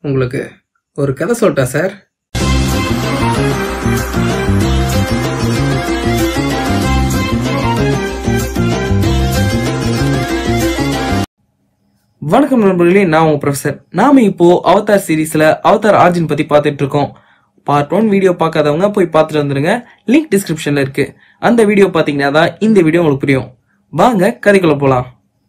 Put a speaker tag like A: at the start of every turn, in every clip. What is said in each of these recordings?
A: உங்களுக்கு ஒரு கதை சொல்லட்டா சார்? வணக்கம் நண்பர்களே, நான் உங்க ப்ரொஃபசர். நாம இப்போ அவதார் சீரீஸ்ல அவதார் ஆர்ஜின் பத்தி பார்த்துட்டு இருக்கோம். பார்ட் 1 வீடியோ பார்க்காதவங்க போய் பார்த்துட்டு வந்துருங்க. லிங்க் டிஸ்கிரிப்ஷன்ல இருக்கு. அந்த வீடியோ பாத்தீங்கன்னா தான் இந்த வீடியோ உங்களுக்கு புரியும். வாங்க கதைக்குள்ள போலாம்.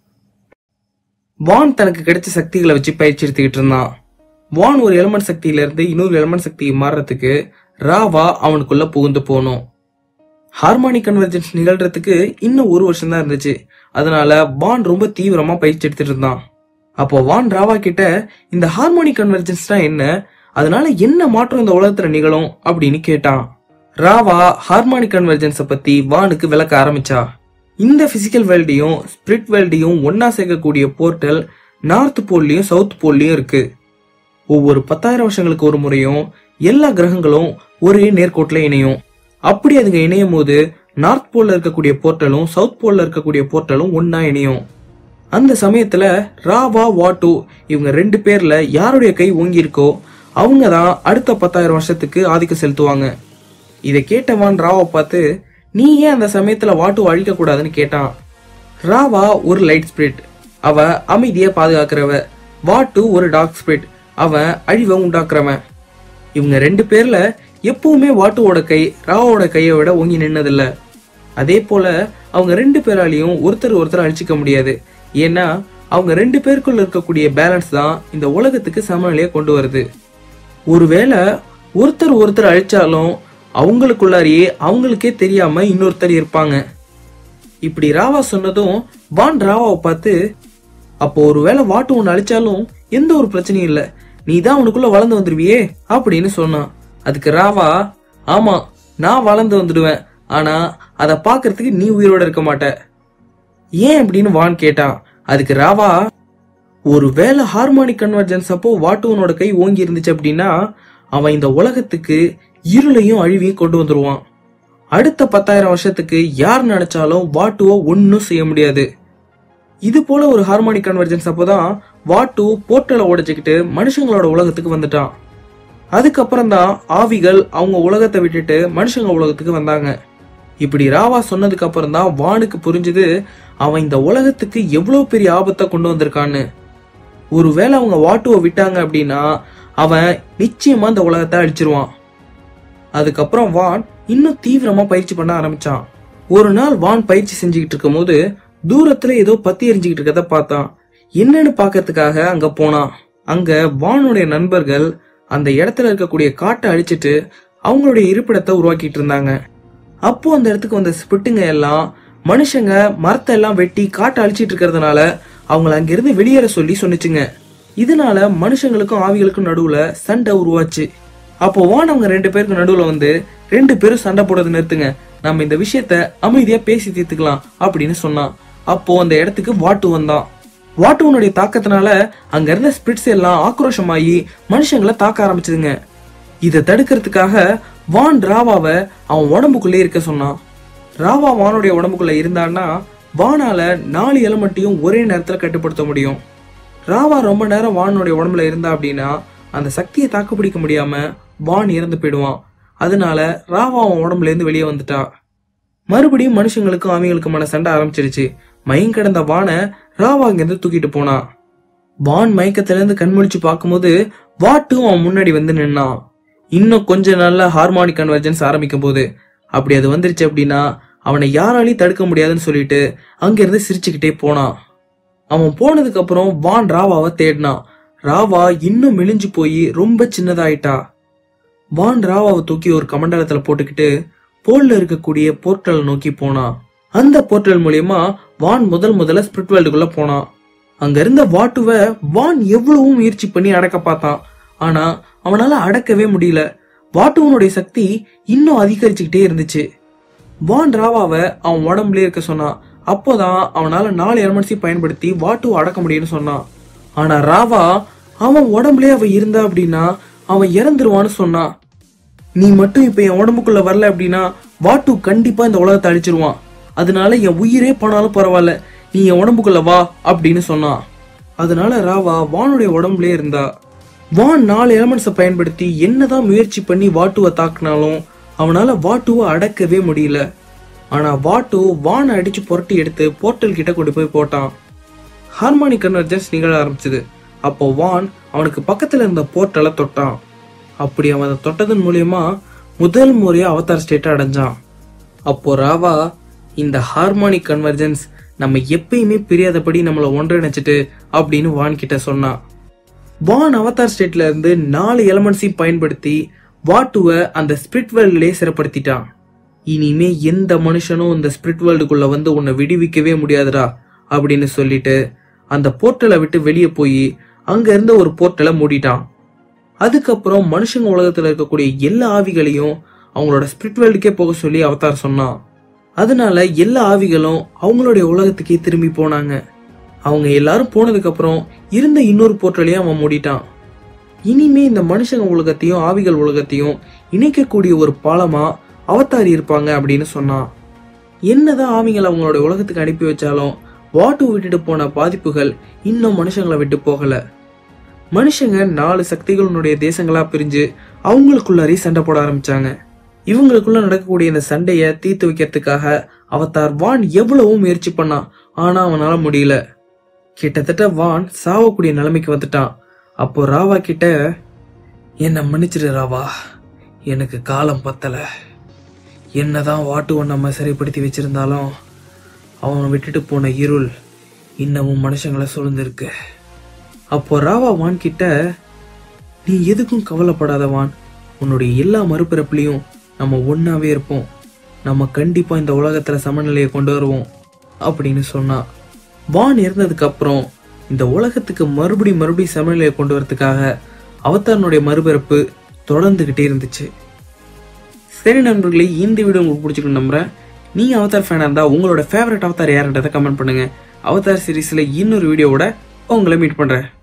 A: வான் தனக்கு கிடைச்ச சக்திகளை வச்சு பயிற்சி எடுத்துக்கிட்டு இருந்தான். வான் ஒரு எலமெண்ட் சக்தியில இருந்து இன்னொரு எலமெண்ட் சக்தியை மாறுறதுக்கு ராவா அவனுக்குள்ள புகுந்து போகணும். ஹார்மோனிக் கன்வர்ஜென்ஸ் நிகழ்றதுக்கு இன்னும் 1 வருஷம் தான் இருந்துச்சு. அதனால வான் ரொம்ப தீவிரமா பயிற்சி எடுத்துட்டு இருந்தான். அப்போ வான் ராவா கிட்ட இந்த ஹார்மோனிக் கன்வர்ஜென்ஸ்னா என்ன, அதனால என்ன மாற்றம் இந்த உலகத்துல நிகழும் அப்படின்னு கேட்டான். ராவா ஹார்மோனிக் கன்வர்ஜென்ஸ பத்தி வானுக்கு விளக்க ஆரம்பிச்சா. இந்த பிசிக்கல் வேர்ல்டையும் ஸ்பிரிட் வேர்ல்டையும் ஒன்னா சேர்க்கக்கூடிய போர்ட்டல் நார்த் போல்லையும் சவுத் போல்லையும் இருக்கு. ஒவ்வொரு 10,000 வருஷங்களுக்கு ஒரு முறையும் எல்லா கிரகங்களும் ஒரே நேர்கோட்டுல இணையும். அப்படி அதுங்க இணையும் போது நார்த் போல்ல இருக்கக்கூடிய போர்ட்டலும் சவுத் போல்ல இருக்கக்கூடிய போர்ட்டலும் ஒன்னா இணையும். அந்த சமயத்துல ராவா வாட்டு இவங்க 2 பேர்ல யாருடைய கை ஓங்கி இருக்கோ அவங்க தான் அடுத்த 10,000 வருஷத்துக்கு ஆதிக்கம் செலுத்துவாங்க. இதை கேட்டவான் ராவா பார்த்து, நீ ஏன் அந்த சமயத்துல வாட்டு அழிக்க கூடாதுன்னு கேட்டான். ராவா ஒரு லைட் ஸ்பிரிட், அவ அமைதியை பாதுகாக்கிறவ. வாட்டு ஒரு டார்க் ஸ்பிரிட், அவன் அழிவை உண்டாக்குறவன். இவங்க 2 பேர்ல எப்பவுமே வாட்டுவோட கை ராவோட கையை விட ஓங்கி நின்னதில்ல. அதே போல அவங்க 2 பேராலையும் ஒருத்தர் அழிச்சிக்க முடியாது. ஏன்னா அவங்க 2 பேருக்குள்ள இருக்கக்கூடிய பேலன்ஸ் தான் இந்த உலகத்துக்கு சமநிலையை கொண்டு வருது. ஒருவேளை ஒருத்தர் அழிச்சாலும் அவங்களுக்குள்ளாரியே அவங்களுக்கே தெரியாம இன்னொருத்தர் இருப்பாங்க. இப்படி ராவா சொன்னதும் வான் ராவாவை பார்த்து, அப்போ ஒருவேளை வாட்டு ஒன்னு அழிச்சாலும் எந்த ஒரு பிரச்சனையும் இல்ல, நீ தான் உனக்குள்ள வளர்ந்து வந்துருவியே அப்படின்னு சொன்னான். அதுக்கு ராவா, ஆமா நான் வளர்ந்து வந்துடுவேன், ஆனா அத பாக்குறதுக்கு நீ உயிரோட இருக்க மாட்ட. ஏன் அப்படின்னு வான் கேட்டான். அதுக்கு ராவா, ஒருவேளை ஹார்மோனிக் கன்வர்ஜென்ஸ் அப்போ வாட்டுவனோட கை ஓங்கி இருந்துச்சு அப்படின்னா அவன் இந்த உலகத்துக்கு இருளையும் அழிவையும் கொண்டு வந்துருவான். அடுத்த 10,000 வருஷத்துக்கு யார் நினைச்சாலும் வாட்டுவோ ஒன்னும் செய்ய முடியாது. இது போல ஒரு ஹார்மோனிக் கன்வர்ஜென்ஸ் அப்போதான் வாட்டு போர்ட்டலை உடைச்சுக்கிட்டு மனுஷங்களோட உலகத்துக்கு வந்துட்டான். அதுக்கப்புறம் தான் ஆவிகள் அவங்க உலகத்தை விட்டுட்டு மனுஷங்க உலகத்துக்கு வந்தாங்க. இப்படி ராவா சொன்னதுக்கு அப்புறம் தான் வானுக்கு புரிஞ்சது அவன் இந்த உலகத்துக்கு எவ்வளவு பெரிய ஆபத்தை கொண்டு வந்திருக்கான்னு. ஒருவேளை அவங்க வாட்டுவை விட்டாங்க அப்படின்னா அவன் நிச்சயமா இந்த உலகத்தை அழிச்சிருவான். அதுக்கப்புறம் வான் இன்னும் தீவிரமா பயிற்சி பண்ண ஆரம்பிச்சான். ஒரு நாள் வான் பயிற்சி செஞ்சுக்கிட்டு இருக்கும் போது தூரத்துல ஏதோ பத்தி எரிஞ்சுக்கிட்டு இருக்கத பார்த்தான். என்னன்னு பாக்கிறதுக்காக அங்க போனான். அங்க வானுடைய நண்பர்கள் அந்த இடத்துல இருக்கக்கூடிய காட்டை அழிச்சிட்டு அவங்களுடைய இருப்பிடத்தை உருவாக்கிட்டு இருந்தாங்க. அப்போ அந்த இடத்துக்கு வந்த ஸ்பிரிட்டுங்க எல்லாம் மனுஷங்க மரத்தை எல்லாம் வெட்டி காட்டை அழிச்சிட்டு இருக்கிறதுனால அவங்களை அங்கிருந்து வெளியேற சொல்லி சொன்னிச்சுங்க. இதனால மனுஷங்களுக்கும் ஆவிகளுக்கும் நடுவுல சண்டை உருவாச்சு. அப்போ வான் அவங்க 2 பேருக்கு நடுவுல வந்து, 2 பேரும் சண்டை போடுறது நிறுத்துங்க, நம்ம இந்த விஷயத்த அமைதியா பேசி தீர்த்துக்கலாம் அப்படின்னு சொன்னான். அப்போ அந்த இடத்துக்கு வாட்டு வந்தான். வாட்டுவனுடைய தாக்கத்தினால அங்க இருந்த ஸ்பிரிட்ஸ் எல்லாம் ஆக்ரோஷமாயி மனுஷங்களை தாக்க ஆரம்பிச்சதுங்க. இதை தடுக்கிறதுக்காக வான் ராவாவை அவன் உடம்புக்குள்ளே இருக்க சொன்னான். ராவா வானுடைய உடம்புக்குள்ள இருந்தான்னா வானால 4 எலமெண்ட்டையும் ஒரே நேரத்துல கட்டுப்படுத்த முடியும். ராவா ரொம்ப நேரம் வானுடைய உடம்புல இருந்தா அப்படின்னா அந்த சக்தியை தாக்கு பிடிக்க முடியாம வான் இறந்து போயிடுவான். அதனால ராவா அவன் உடம்புல இருந்து வெளியே வந்துட்டா. மறுபடியும் மனுஷங்களுக்கும் ஆவிகளுக்குமான சண்டை ஆரம்பிச்சிருச்சு. மயங்க கிடந்த வானை ராவா அங்கிருந்து தூக்கிட்டு போனான். வான் மயக்கத்துல இருந்து கண்முழிச்சு பார்க்கும்போது வாட்டும் அவன் முன்னாடி வந்து நின்னான். இன்னும் கொஞ்ச நாள்ல ஹார்மோனிக் கன்வர்ஜென்ஸ் ஆரம்பிக்கும் போது அப்படி அது வந்துருச்சு அப்படின்னா அவனை யாராலையும் தடுக்க முடியாதுன்னு சொல்லிட்டு அங்கிருந்து சிரிச்சுக்கிட்டே போனான். அவன் போனதுக்கு அப்புறம் வான் ராவாவை தேடினான். ராவா இன்னும் மெலிஞ்சு போய் ரொம்ப சின்னதாயிட்டா. வான் ராவாவை தூக்கி ஒரு கமண்டலத்துல போட்டுக்கிட்டு போல்ல இருக்கக்கூடிய போர்ட்டல் நோக்கி போனான். அந்த போர்ட்டல் மூலியமா வான் முதல்ல ஸ்பிரிட் வேர்ல்டுக்குள்ள போனான். அங்க இருந்த வாட்டுவ வான் எவ்வளவு முயற்சி பண்ணி அடக்க பார்த்தான். ஆனா அவனால அடக்கவே முடியல. வாட்டுவனுடைய சக்தி இன்னும் அதிகரிச்சுக்கிட்டே இருந்துச்சு. வான் ராவாவை அவன் உடம்புலயே இருக்க சொன்னான். அப்போதான் அவனால 4 எலமெண்ட்ஸையும் பயன்படுத்தி வாட்டுவை அடக்க முடியும்னு சொன்னான். ஆனா ராவா அவன் உடம்புலயே அவ இருந்தா அப்படின்னா அவன் இறந்துருவான்னு சொன்னான். நீ மட்டும் இப்ப என் உடம்புக்குள்ள வரல அப்படின்னா வாட்டு கண்டிப்பா இந்த உலகத்தை அழிச்சிருவான். அதனால என் உயிரே போனாலும் பரவாயில்ல, நீ என் உடம்புக்குள்ள வா அப்படின்னு சொன்னான். அதனால ராவா வானுடைய உடம்புலயே இருந்தா. வான் 4 எலமெண்ட்ஸை பயன்படுத்தி என்னதான் முயற்சி பண்ணி வாட்டுவை தாக்குனாலும் அவனால வாட்டுவை அடக்கவே முடியல. ஆனா வாட்டு வானை அடிச்சு புரட்டி எடுத்து போர்ட்டல் கிட்ட கொண்டு போய் போட்டான். ஹார்மானிக் கன்வர்ஜென்ஸ் நிகழ ஆரம்பிச்சது. அப்போ வான் அவனுக்கு பக்கத்துல இருந்த போர்ட்டலை தொட்டான். அப்படி அவன் அதை தொட்டதன் மூலியமா முதல் முறையா அவதார் ஸ்டேட்டை அடைஞ்சான். அப்போ ராவா, இந்த ஹார்மானிக் கன்வர்ஜென்ஸ் நம்ம எப்பயுமே பிரியாதபடி நம்மளை ஒன்றிணைச்சிட்டு அப்படின்னு வான் கிட்ட சொன்னான். வான் அவதார் ஸ்டேட்ல இருந்து 4 எலமெண்ட்ஸையும் பயன்படுத்தி வாட்டுவை அந்த ஸ்பிரிட் வேர்ல்ட்லயே சிறப்படுத்திட்டான். இனிமே எந்த மனுஷனும் இந்த ஸ்பிரிட் வேர்ல்டுக்குள்ள வந்து உன்னை விடுவிக்கவே முடியாதுடா அப்படின்னு சொல்லிட்டு அந்த போர்ட்டலை விட்டு வெளியே போய் அங்க இருந்த ஒரு போர்ட்டலை மூடிட்டான். அதுக்கப்புறம் மனுஷங்க உலகத்துல இருக்கக்கூடிய எல்லா ஆவிகளையும் அவங்களோட ஸ்பிரிட் வேர்ல்டுக்கே போக சொல்லி அவதார் சொன்னான். அதனால எல்லா ஆவிகளும் அவங்களுடைய உலகத்துக்கே திரும்பி போனாங்க. அவங்க எல்லாரும் போனதுக்கு அப்புறம் இருந்த இன்னொரு போர்ட்டலையும் அவன் மூடிட்டான். இனிமே இந்த மனுஷங்க உலகத்தையும் ஆவிகள் உலகத்தையும் இணைக்கக்கூடிய ஒரு பாலமா அவதார் இருப்பாங்க அப்படின்னு சொன்னான். என்னதான் ஆவிகள் அவங்களோட உலகத்துக்கு அனுப்பி வச்சாலும் வாட்டு விட்டுட்டு போன பாதிப்புகள் இன்னும் மனுஷங்களை விட்டு போகல. மனுஷங்க 4 சக்திகளுடைய தேசங்களா பிரிஞ்சு அவங்களுக்குள்ளாரே சண்டை போட ஆரம்பிச்சாங்க. இவங்களுக்குள்ள நடக்கக்கூடிய இந்த சண்டைய தீர்த்து வைக்கிறதுக்காக அவதார் வான் எவ்வளவோ முயற்சி பண்ணான். ஆனா அவனால முடியல. கிட்டத்தட்ட வான் சாவக்கூடிய நிலைமைக்கு வந்துட்டான். அப்போ ராவா கிட்ட, என்ன மன்னிச்சிரு ராவா, எனக்கு காலம் பத்தல. என்னதான் வாட்டுவன் நம்ம சிறைப்படுத்தி வச்சிருந்தாலும் அவன் விட்டுட்டு போன இருள் இன்னமும் மனுஷங்களை சூழ்ந்திருக்கு. அப்போ ராவா வான் கிட்ட, நீ எதுக்கும் கவலைப்படாத வான், உன்னுடைய எல்லா மறுபிறப்புலையும் நம்ம ஒன்னாவே இருப்போம். நம்ம கண்டிப்பா இந்த உலகத்துல சமநிலையை கொண்டு வருவோம் அப்படின்னு சொன்னான். வான் இருந்ததுக்கு அப்புறம் இந்த உலகத்துக்கு மறுபடியும் சமநிலையை கொண்டு வரதுக்காக அவதாரனுடைய மறுபிறப்பு தொடர்ந்துகிட்டே இருந்துச்சு. சரி நண்பர்களே, இந்த வீடியோ உங்களுக்கு பிடிச்சிருக்குன்னு நம்புறேன். நீங்க அவதார் ஃபேனா இருந்தா உங்களோட ஃபேவரட் அவதார் யாருன்றதை கமெண்ட் பண்ணுங்க. அவதார் சீரீஸ்ல இன்னொரு வீடியோவோட உங்களை மீட் பண்றேன்.